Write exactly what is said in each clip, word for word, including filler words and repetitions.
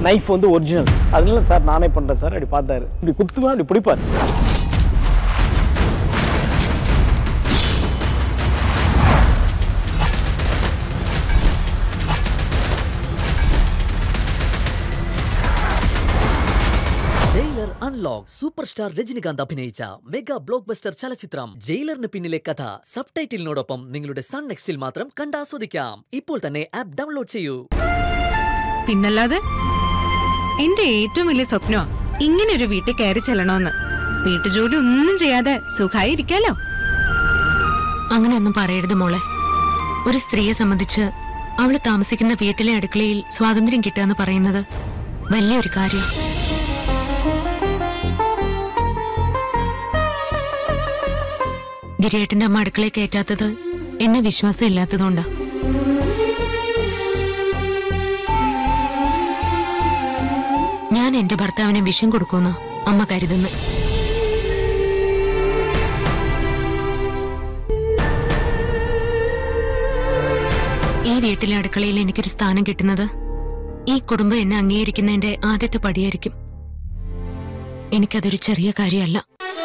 Knife வந்து original. அதனால sir நானே பண்ணுறேன் சார். அப்படி பார்த்தாரு, இப்படி குத்துவேன், அப்படி பிடிப்பார். Jailer unlock super star Rajinikanth അഭിനയിച്ച മെഗാ ബ്ലോക്ക് ബസ്റ്റർ ചലച്ചിത്രം ജയിലറിന് പിന്നിലെ കഥ സബ് ടൈറ്റിലിനോടൊപ്പം നിങ്ങളുടെ സൺ നെക്സ്റ്റിൽ മാത്രം കണ്ടാസ്വദിക്കാം. ഇപ്പോൾ തന്നെ ആപ്പ് ഡൗൺലോഡ് ചെയ്യൂ. പിന്നല്ലാതെ എന്റെ ഏറ്റവും വലിയ സ്വപ്നമാ ഇങ്ങനെ ഒരു വീട്ടിൽ കയറി ചെല്ലണമെന്ന്. വീട്ടുജോലി ഒന്നും ചെയ്യാതെ സുഖമായി ഇരിക്കാലോ. അങ്ങനെയൊന്നും പറയരുത് മോളെ. ഒരു സ്ത്രീയെ സംബന്ധിച്ച് അവള് താമസിക്കുന്ന വീട്ടിലെ അടുക്കളയിൽ സ്വാതന്ത്ര്യം കിട്ടുക എന്ന് പറയുന്നത് വലിയൊരു കാര്യം. ഗിരിയേട്ടന്റെ അമ്മ അടുക്കളയിൽ കയറ്റാത്തത് എന്നെ വിശ്വാസം ഇല്ലാത്തതുകൊണ്ടാ. ഞാൻ എന്റെ ഭർത്താവിനെ വിഷം കൊടുക്കുമെന്ന് അമ്മ കരുതുന്നു. ഈ വീട്ടിലെ അടുക്കളയിൽ എനിക്കൊരു സ്ഥാനം കിട്ടുന്നത് ഈ കുടുംബം എന്നെ അംഗീകരിക്കുന്നതിന്റെ ആദ്യത്തെ പടിയായിരിക്കും. എനിക്കതൊരു ചെറിയ കാര്യമല്ല.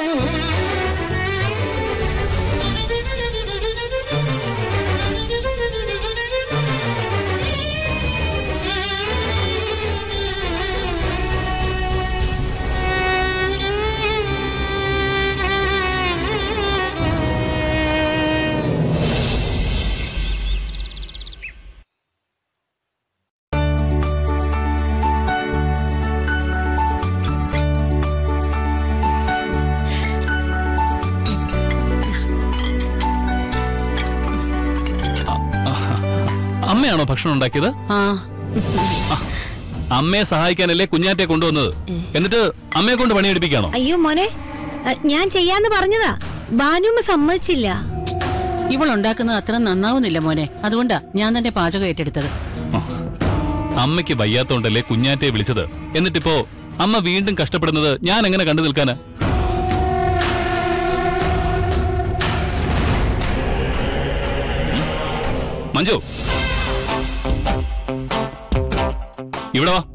അമ്മയാണോ ഭക്ഷണം ഉണ്ടാക്കിയത്? അമ്മയെ സഹായിക്കാനല്ലേ കുഞ്ഞാറ്റെ കൊണ്ടുവന്നത്. എന്നിട്ട് അമ്മയെ കൊണ്ട് പണിയെടുപ്പിക്കാണോ? അയ്യോ മോനെ, ഞാൻ ചെയ്യാന്ന് പറഞ്ഞതാ. ബാനുമ്മ സമ്മതിച്ചില്ല. ഇവളുണ്ടാക്കുന്നത് അത്ര നന്നാവുന്നില്ല മോനെ. അതുകൊണ്ടാ ഞാൻ തന്നെ പാചകം ഏറ്റെടുത്തത്. അമ്മയ്ക്ക് വയ്യാത്തോണ്ടല്ലേ കുഞ്ഞാറ്റെ വിളിച്ചത്. എന്നിട്ടിപ്പോ അമ്മ വീണ്ടും കഷ്ടപ്പെടുന്നത് ഞാൻ എങ്ങനെ കണ്ടു നിൽക്കാനാ? മഞ്ജു, ഇവിടെ വാ.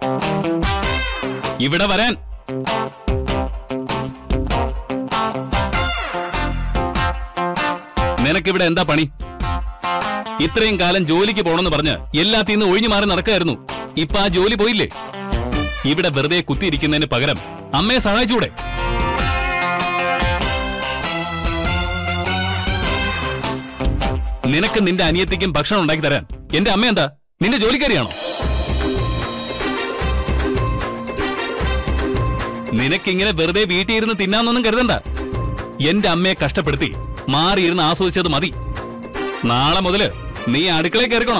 ഇവിടെ വരാൻ. നിനക്കിവിടെ എന്താ പണി? ഇത്രയും കാലം ജോലിക്ക് പോണെന്ന് പറഞ്ഞ് എല്ലാത്തിന്ന് ഒഴിഞ്ഞു മാറി നടക്കായിരുന്നു. ഇപ്പൊ ആ ജോലി പോയില്ലേ? ഇവിടെ വെറുതെ കുത്തിയിരിക്കുന്നതിന് പകരം അമ്മയെ സഹായിച്ചൂടെ? നിനക്ക് നിന്റെ അനിയത്തിക്കും ഭക്ഷണം ഉണ്ടാക്കി തരാൻ എന്റെ അമ്മ എന്താ നിന്റെ ജോലിക്കാരിയാണോ? നിനക്കിങ്ങനെ വെറുതെ വീട്ടിലിരുന്ന് തിന്നാന്നൊന്നും കരുതണ്ട. എന്റെ അമ്മയെ കഷ്ടപ്പെടുത്തി മാറിയിരുന്ന് ആസ്വദിച്ചത് മതി. നാളെ മുതല് നീ അടുക്കളയിൽ കയറിക്കണം.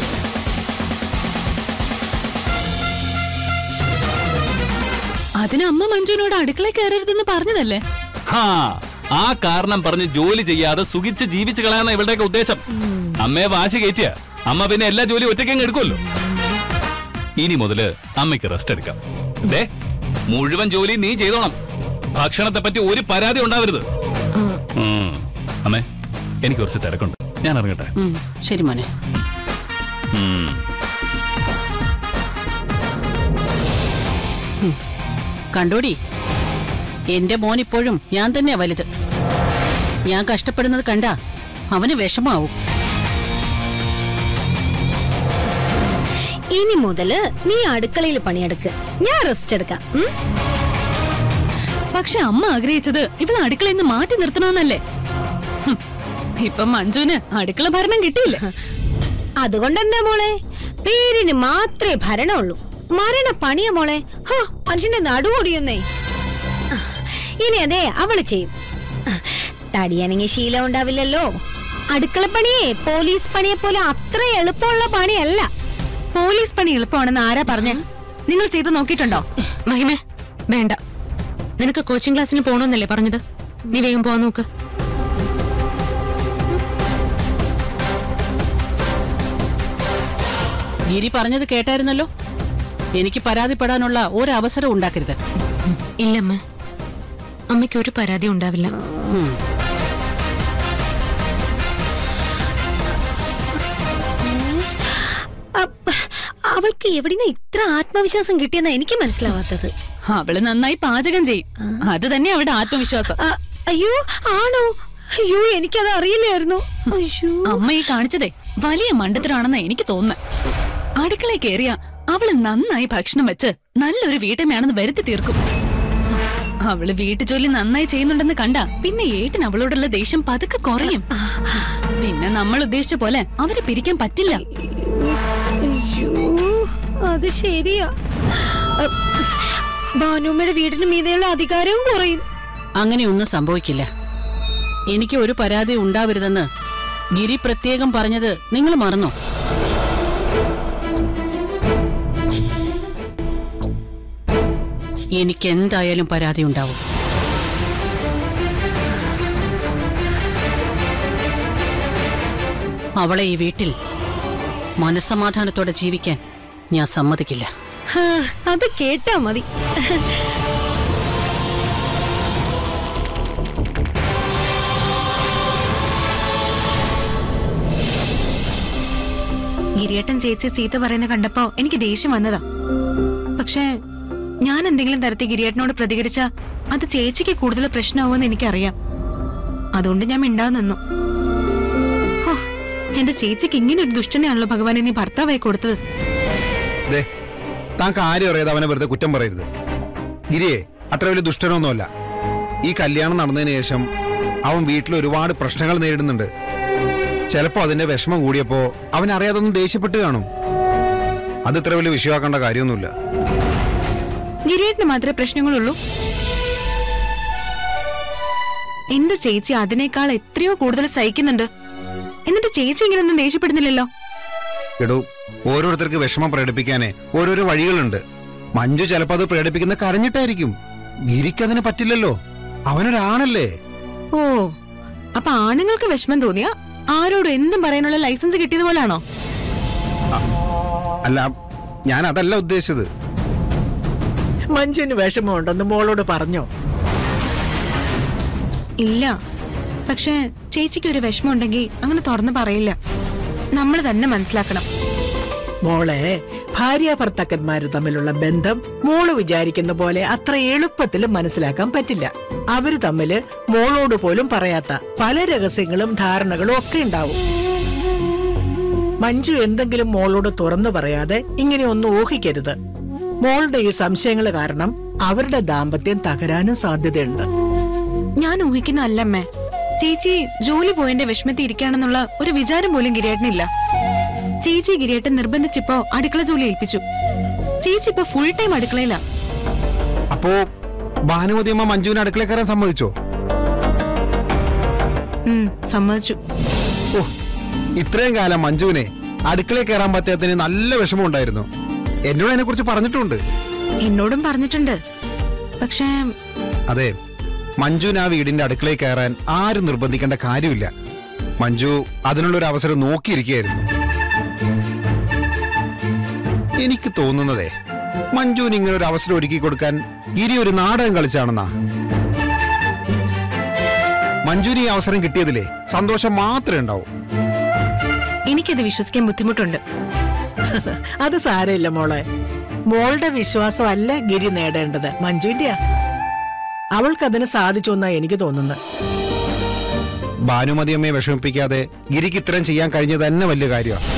അതിന് അമ്മ മഞ്ജുവിനോട് അടുക്കളയിൽ കയറരുതെന്ന് പറഞ്ഞതല്ലേ? ഹാ, ആ കാരണം പറഞ്ഞ് ജോലി ചെയ്യാതെ സുഖിച്ച് ജീവിച്ചു കളയാന്ന ഇവളുടെയൊക്കെ ഉദ്ദേശം. അമ്മയെ വാശി കയറ്റിയ അമ്മ പിന്നെ എല്ലാ ജോലിയും ഒറ്റയ്ക്കങ്ങ് എടുക്കുമല്ലോ. ഇനി മുതല് അമ്മയ്ക്ക് റെസ്റ്റ് എടുക്കാം. ദേ, മുഴുവൻ ജോലി നീ ചെയ്തോണം. ഭക്ഷണത്തെ പറ്റി ഒരു പരാതി ഉണ്ടാവരുത്. അമ്മേ, എനിക്ക് കുറച്ച് തിരക്കുണ്ട്, ഞാൻ ഇറങ്ങട്ടെ. ശരി മോനെ. കണ്ടോടി, എന്റെ മോൻ ഇപ്പോഴും ഞാൻ തന്നെയാ വലുത്. ഞാൻ കഷ്ടപ്പെടുന്നത് കണ്ടാ അവന് വിഷമാവും. ഇനി മുതല് നീ അടുക്കളയിൽ പണിയെടുക്ക്, ഞാൻ റെസ്റ്റ് എടുക്കാം. പക്ഷെ അമ്മ ആഗ്രഹിച്ചത് ഇവളെ അടുക്കളയിൽ നിന്ന് മാറ്റി നിർത്തണമെന്നല്ലേ? ഇപ്പൊ മഞ്ജുവിന് അടുക്കള ഭരണം കിട്ടിയില്ലേ? അതുകൊണ്ടെന്താ മോളെ, പേരിന് മാത്രമേ ഭരണമുള്ളൂ, മരണ പണിയ മോളെ. മനുഷ്യന്റെ നടുവൊടിയുന്നേ. ഇനി അതെ അവള് ചെയ്യും. തടിയാണെങ്കിൽ ശീലം ഉണ്ടാവില്ലല്ലോ. അടുക്കളപ്പണിയെ പോലീസ് പണിയെ പോലെ അത്ര എളുപ്പമുള്ള പണിയല്ല. പോലീസ് പണി എളുപ്പമാണെന്ന് ആരാ പറഞ്ഞ? നിങ്ങൾ ചെയ്ത് നോക്കിയിട്ടുണ്ടോ? മഹിമേ, വേണ്ട. നിനക്ക് കോച്ചിങ് ക്ലാസ്സിന് പോണോന്നല്ലേ പറഞ്ഞത്? നീ വേഗം പോവാൻ നോക്ക്. ഗിരി പറഞ്ഞത് കേട്ടായിരുന്നല്ലോ. എനിക്ക് പരാതിപ്പെടാനുള്ള ഒരവസരം ഉണ്ടാക്കരുത്. ഇല്ലമ്മ, അമ്മയ്ക്ക് ഒരു പരാതി ഉണ്ടാവില്ല. അവൾക്ക് എവിടുന്ന ഇത്ര ആത്മവിശ്വാസം കിട്ടിയെന്നാ എനിക്ക് മനസ്സിലാവാത്തത്. അവള് നന്നായി പാചകം ചെയ്യും, അത് തന്നെ അവളുടെ ആത്മവിശ്വാസം. അയ്യോ ആണോ? അയ്യോ എനിക്കത് അറിയില്ലായിരുന്നു. അമ്മ ഈ കാണിച്ചതേ വലിയ മണ്ടത്തരാണെന്നാ എനിക്ക് തോന്നുന്നത്. അടുക്കളയിൽ കയറിയ അവള് നന്നായി ഭക്ഷണം വെച്ച് നല്ലൊരു വീട്ടമ്മയാണെന്ന് വരുത്തി തീർക്കും. അവള് വീട്ടുജോലി നന്നായി ചെയ്യുന്നുണ്ടെന്ന് കണ്ട പിന്നെ ഏട്ടൻ അവളോടുള്ള ദേഷ്യം പതുക്കെ കുറയും. പിന്നെ നമ്മൾ ഉദ്ദേശിച്ച പോലെ അവരെ പിരിക്കാൻ പറ്റില്ല. അയ്യോ അത് ശരിയാ. ഭാനുമ്മയുടെ വീടിന് മീതെയുള്ള അധികാരവും കുറയും. അങ്ങനെയൊന്നും സംഭവിക്കില്ല. എനിക്ക് ഒരു പരാതി ഉണ്ടാവരുതെന്ന് ഗിരി പ്രത്യേകം പറഞ്ഞത് നിങ്ങൾ മറന്നോ? എനിക്ക് എന്തായാലും പരാതി ഉണ്ടാവും. അവളെ ഈ വീട്ടിൽ മനസ്സമാധാനത്തോടെ ജീവിക്കാൻ ഞാൻ സമ്മതിക്കില്ല. അത് കേട്ടാ മതി. ഗിരിയേട്ടൻ ചേച്ചി ചീത്ത പറയുന്ന കണ്ടപ്പോ എനിക്ക് ദേഷ്യം വന്നതാ. പക്ഷേ ഞാൻ എന്തെങ്കിലും തരത്തിൽ ഗിരിയേട്ടനോട് പ്രതികരിച്ച അത് ചേച്ചിക്ക് കൂടുതൽ പ്രശ്നമാവുമെന്ന് എനിക്കറിയാം. അതുകൊണ്ട് ഞാൻ മിണ്ടാതെ നിന്നു. എന്റെ ചേച്ചിക്ക് ഇങ്ങനെ ഒരു ദുഷ്ടനെയാണല്ലോ ഭഗവാനെ നീ ഭർത്താവായി കൊടുത്തത്. താൻ കാര്യം അറിയാതെ അവനെ വെറുതെ കുറ്റം പറയരുത്. ഗിരിയെ അത്ര വലിയ ദുഷ്ടനൊന്നുമല്ല. ഈ കല്യാണം നടന്നതിന് ശേഷം അവൻ വീട്ടിൽ ഒരുപാട് പ്രശ്നങ്ങൾ നേരിടുന്നുണ്ട്. ചിലപ്പോ അതിന്റെ വിഷമം കൂടിയപ്പോ അവൻ അറിയാതൊന്നും ദേഷ്യപ്പെട്ട് കാണും. അത് ഇത്ര വലിയ വിഷയമാക്കേണ്ട കാര്യമൊന്നുമില്ല. ഗിരിയേട്ടന് മാത്രമേ പ്രശ്നങ്ങളുള്ളൂ. എന്റെ ചേച്ചി അതിനേക്കാൾ എത്രയോ കൂടുതൽ സഹിക്കുന്നുണ്ട്. എന്നിട്ട് ചേച്ചി ഇങ്ങനെയൊന്നും ദേഷ്യപ്പെടുന്നില്ലല്ലോ. എടോ, ഓരോരുത്തർക്ക് വിഷമം പ്രകടിപ്പിക്കാനേ ഓരോരോ വഴികളുണ്ട്. മഞ്ജു ചിലപ്പോ അത് പ്രകടിപ്പിക്കുന്ന കരഞ്ഞിട്ടായിരിക്കും. ഗിരിക്കതിന് പറ്റില്ലല്ലോ, അവനൊരാണല്ലേ. ഓ, അപ്പൊ ആണുങ്ങൾക്ക് വിഷമം തോന്നിയ ആരോടും എന്തും പറയാനുള്ള ലൈസൻസ് കിട്ടിയതുപോലാണോ? അല്ല, ഞാൻ അതല്ല ഉദ്ദേശിച്ചത്. മഞ്ജുവിന് വിഷമമുണ്ടെന്ന് മോളോട് പറഞ്ഞോ? ഇല്ല, പക്ഷെ ചേച്ചിക്ക് ഒരു വിഷമം ഉണ്ടെങ്കിൽ അങ്ങനെ തുറന്നു പറയില്ല. നമ്മൾ തന്നെ മനസ്സിലാക്കണം. മോളെ, ഭാര്യ ഭർത്താക്കന്മാര് തമ്മിലുള്ള ബന്ധം മോള് വിചാരിക്കുന്ന പോലെ അത്ര എളുപ്പത്തിൽ മനസ്സിലാക്കാൻ പറ്റില്ല. അവര് തമ്മില് മോളോട് പോലും പറയാത്ത പല രഹസ്യങ്ങളും ധാരണകളും ഒക്കെ ഉണ്ടാവും. മഞ്ജു എന്തെങ്കിലും മോളോട് തുറന്നു പറയാതെ ഇങ്ങനെ ഒന്നും ഊഹിക്കരുത്. മോളുടെ ഈ സംശയങ്ങൾ കാരണം അവരുടെ ദാമ്പത്യം തകരാനും സാധ്യതയുണ്ട്. ഞാൻ ഊഹിക്കുന്നതല്ലമ്മേ. ചേച്ചി ജോലി പോയതിന്റെ വിഷമത്തിൽ ഇരിക്കുകയാണെന്നുള്ള ഒരു വിചാരം പോലും ഗിരിയേട്ടനില്ല. ചേച്ചി ഗിരിയേട്ടൻ നിർബന്ധിച്ചിപ്പോ അടുക്കള ജോലി ഏൽപ്പിച്ചു. ചേച്ചി ഇപ്പൊ ഫുൾ ടൈം അടുക്കളയിലാ. അപ്പോ ഭാനുമതി അമ്മ മഞ്ജുവിനെ അടുക്കള കയറാൻ സമ്മതിച്ചോ? സമ്മതിച്ചു. ഓ, ഇത്രയും കാലം മഞ്ജുവിനെ അടുക്കളയിൽ കയറാൻ പറ്റാത്തതിന് നല്ല വിഷമം ഉണ്ടായിരുന്നു. എന്നോട് അതിനെ കുറിച്ച് പറഞ്ഞിട്ടുണ്ട്. എന്നോടും പറഞ്ഞിട്ടുണ്ട്. പക്ഷേ അതെ, മഞ്ജുവിന് ആ വീടിന്റെ അടുക്കളയിൽ കയറാൻ ആരും നിർബന്ധിക്കേണ്ട കാര്യമില്ല. മഞ്ജു അതിനുള്ളൊരു അവസരം നോക്കിയിരിക്കുകയായിരുന്നു. എനിക്ക് തോന്നുന്നതേ, മഞ്ജുവിന് ഇങ്ങനെ ഒരു അവസരം ഒരുക്കി കൊടുക്കാൻ ഗിരി ഒരു നാടകം കളിച്ചാണെന്നാ. മഞ്ജുവിന് ഈ അവസരം കിട്ടിയതിലേ സന്തോഷം മാത്രമേ ഉണ്ടാവൂ. എനിക്കത് വിശ്വസിക്കാൻ ബുദ്ധിമുട്ടുണ്ട്. അത് സാരമില്ല മോളെ. മോളുടെ വിശ്വാസം അല്ല ഗിരി നേടേണ്ടത്, മഞ്ജുവിന്റെയാ. അവൾക്കതിന് സാധിച്ചു എന്നാ എനിക്ക് തോന്നുന്നത്. ഭാനുമതി അമ്മയെ വിഷമിപ്പിക്കാതെ ഗിരിക്ക് ഇത്രയും ചെയ്യാൻ കഴിഞ്ഞത് തന്നെ വലിയ കാര്യമാണ്.